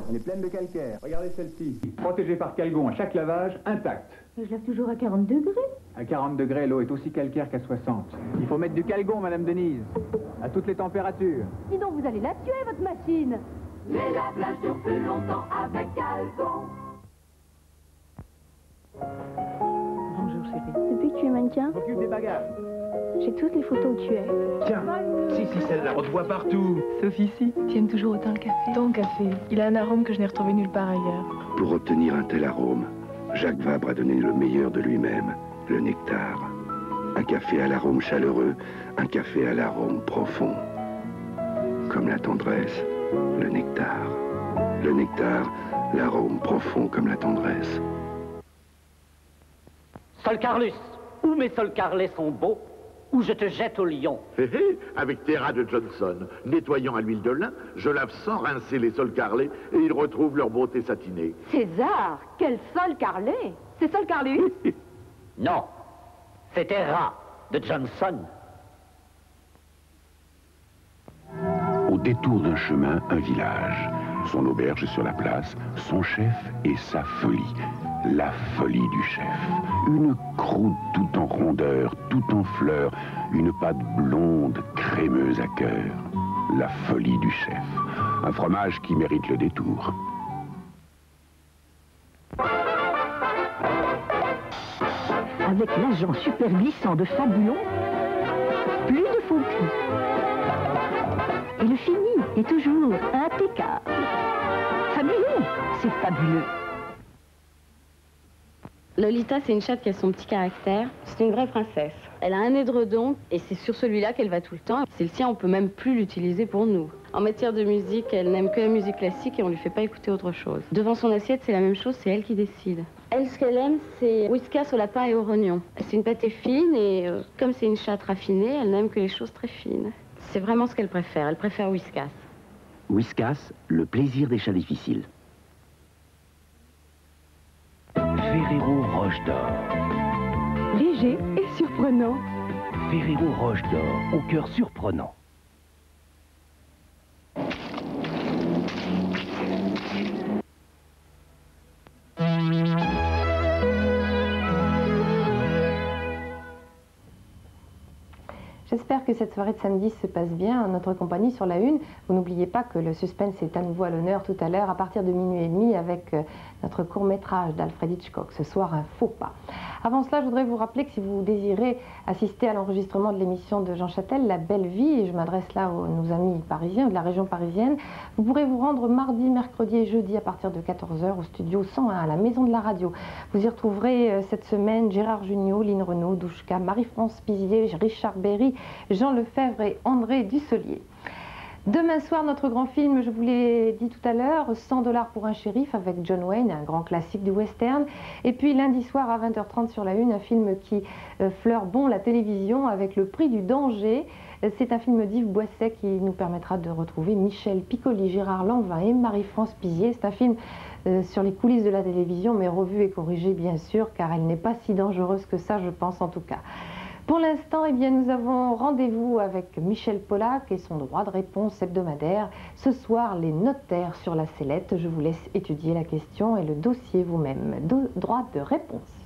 Elle est pleine de calcaire. Regardez celle-ci. Protégée par Calgon à chaque lavage, intacte. Je lave toujours à 40 degrés. À 40 degrés, l'eau est aussi calcaire qu'à 60. Il faut mettre du Calgon, Madame Denise. À toutes les températures. Sinon, vous allez la tuer, votre machine. Les lave-linge durent plus longtemps avec Calgon. Bonjour, chérie. Depuis que tu es mannequin, S'occupe des bagages. j'ai toutes les photos où tu es. Tiens, si, celle-là, on te voit partout. Sophie, si, tu aimes toujours autant le café. Ton café, il a un arôme que je n'ai retrouvé nulle part ailleurs. Pour obtenir un tel arôme, Jacques Vabre a donné le meilleur de lui-même, le nectar. Un café à l'arôme chaleureux, un café à l'arôme profond. Comme la tendresse, le nectar. Le nectar, l'arôme profond comme la tendresse. Sol Carlus, où mes Sol Carlet sont beaux, ou je te jette au lion. Hé hé, avec Terra de Johnson, nettoyant à l'huile de lin, je lave sans rincer les sols carrelés et ils retrouvent leur beauté satinée. César, quel sol carrelé. C'est Sol Carlus. Non, c'était Rat de Johnson. Au détour d'un chemin, un village. Son auberge est sur la place, son chef et sa folie. La folie du chef. Une croûte tout en rondeur, tout en fleurs, une pâte blonde, crémeuse à cœur. La folie du chef. Un fromage qui mérite le détour. Avec l'agent super glissant de Fabulon, plus de faux cul. Et le fini est toujours impeccable. Fabulon, c'est fabuleux. Lolita, c'est une chatte qui a son petit caractère. C'est une vraie princesse. Elle a un édredon et c'est sur celui-là qu'elle va tout le temps. C'est le sien, on peut même plus l'utiliser pour nous. En matière de musique, elle n'aime que la musique classique et on lui fait pas écouter autre chose. Devant son assiette, c'est la même chose, c'est elle qui décide. Elle, ce qu'elle aime, c'est whiskas au lapin et au rognon. C'est une pâtée fine et comme c'est une chatte raffinée, elle n'aime que les choses très fines. C'est vraiment ce qu'elle préfère. Elle préfère whiskas. Whiskas, le plaisir des chats difficiles. Ferrero Roche d'Or. Léger et surprenant. Ferrero Roche d'Or, au cœur surprenant. J'espère que cette soirée de samedi se passe bien en notre compagnie sur la Une. Vous n'oubliez pas que le suspense est à nouveau à l'honneur tout à l'heure à partir de minuit et demi avec notre court-métrage d'Alfred Hitchcock. Ce soir, un faux pas. Avant cela, je voudrais vous rappeler que si vous désirez assister à l'enregistrement de l'émission de Jean Châtel, La Belle Vie, et je m'adresse là à nos amis parisiens de la région parisienne, vous pourrez vous rendre mardi, mercredi et jeudi à partir de 14 h au studio 101 à la Maison de la Radio. Vous y retrouverez cette semaine Gérard Jugnot, Lynn Renaud, Douchka, Marie-France Pizier, Richard Berry, Jean Lefebvre et André Dussolier. Demain soir, notre grand film, je vous l'ai dit tout à l'heure, 100 $ pour un shérif avec John Wayne, un grand classique du western. Et puis lundi soir à 20 h 30 sur la Une, un film qui fleure bon la télévision avec Le Prix du danger. C'est un film d'Yves Boisset qui nous permettra de retrouver Michel Piccoli, Gérard Lanvin et Marie-France Pizier. C'est un film sur les coulisses de la télévision, mais revu et corrigé bien sûr, car elle n'est pas si dangereuse que ça, je pense en tout cas. Pour l'instant, eh bien, nous avons rendez-vous avec Michel Pollack et son droit de réponse hebdomadaire. Ce soir, les notaires sur la sellette. Je vous laisse étudier la question et le dossier vous-même. Droit de réponse.